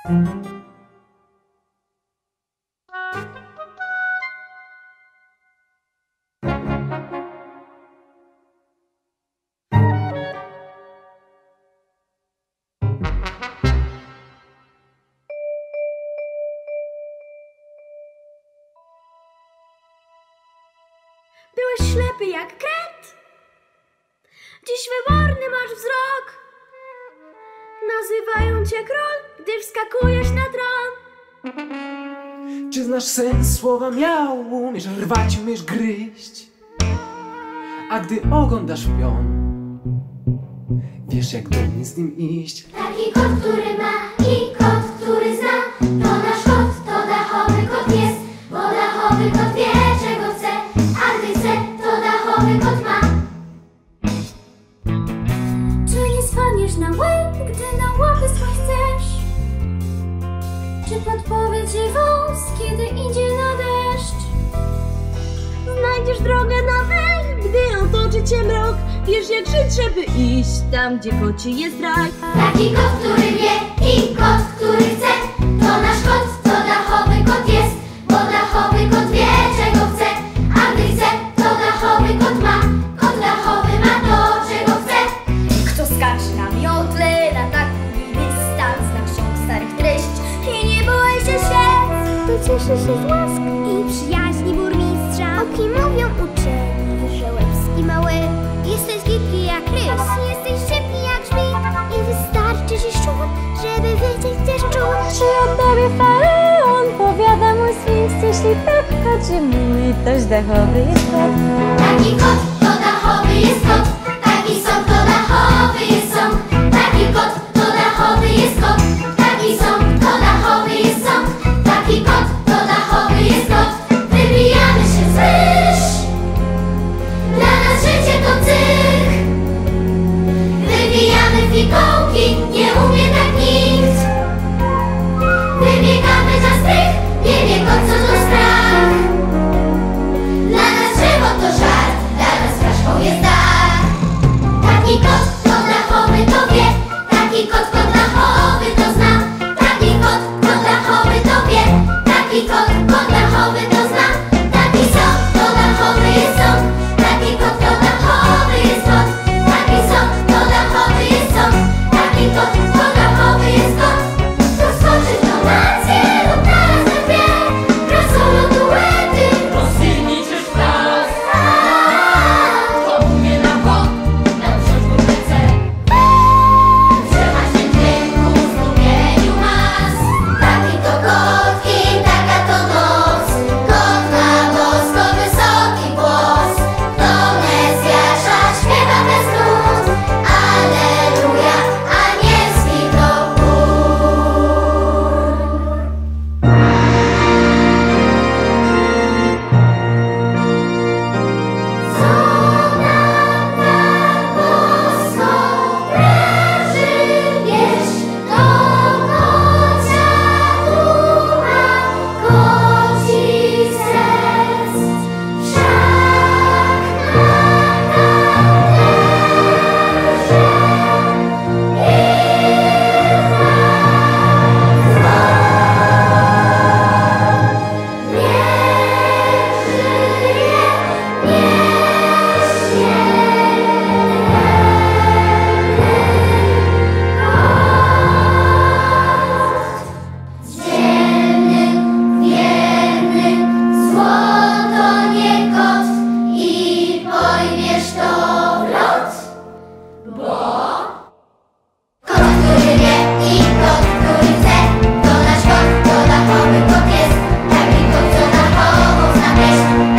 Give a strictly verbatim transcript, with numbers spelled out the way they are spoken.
Byłeś ślepy jak kret, dziś wyborny masz wzrok. Nazywają cię król, gdy wskakujesz na tron. Czy znasz sens słowa miał? Umiesz rwać, umiesz gryźć. A gdy ogon dasz w pion, wiesz jak dumnie z nim iść. Taki kot, który ma i kot, który zna. To nasz kot, to dachowy kot jest. Bo dachowy kot wie, czego chce. A gdy chce, to dachowy kot ma. Czy nie spadniesz na łeb, gdy na łapy swój chcesz? Czy podpowie ci wąs, kiedy idzie na deszcz? Znajdziesz drogę na węch, gdy otoczy cię mrok. Wiesz jak żyć, żeby iść tam, gdzie koci jest raj. Taki kot, który wie i kot, który chce. To nasz kot, to dachowy kot jest. Bo dachowy kot wie, czego chce. A gdy chce, to dachowy kot ma. Kot dachowy ma to, czego chce. Kto skacze na miotle, na tak długi dystans, na ksiąg starych treść i nie boi się świat. To cieszy się z łask i przyjaźni burmistrza. O kim mówią uczeni, że łebski mały. Jesteś gitki jak rys, jesteś szybki jak żmij. I wystarczy ci szczur, żeby wiedzieć też czur. Czy o tobie faraon powiada mój sfinks? Jeśli tak chodzi mój, toś dachowy jest kot. Taki kot, to dachowy jest kot. Taki sąd, to dachowy jest sąd. Taki kot, to dachowy jest kot. Taki sąd, to dachowy jest sąd. Taki kot, to dachowy jest kot. Wybijamy się z ryż. Dla nas życie to cyrk. Wybijamy fikołki, nie umie tak nikt. Wybiegamy za strych, nie wie kot co to strach. Dla nas drzewo to żart, dla nas fraszką jest dar. Taki kot, to dachowy to wie. Taki kot, kot dachowy to zna. Taki kot, kot dachowy to wie. Taki kot, kot dachowy to zna. Taki sąd, to dachowy jest sąd. Taki kot, to dachowy jest kot. Taki sąd, to dachowy jest sąd. Taki kot, to dachowy jest kot. To skoczy w donację lub naraz na dwie. Krasolo duety. Rozsilniczysz wraz. To umie na kot, na przeszkód chce. Trzymać się dźwięku w zdumieniu mas. Taki to kot i taka to noc. Kot ma bosko wysoki głos. Do Mesjasza śpiewa bez nut. Alleluja, anielski to chór. Co nam tak bosko praży wieś, to kocia ducha, koci serc. Wszak na kalendarze dzielny, wierny, złoto nie kot i pojmiesz to w lot. Bo kot, który wie i kot, który chce, to nasz kot, to dachowy kot jest. Taki kot, co dachową zna pieśń.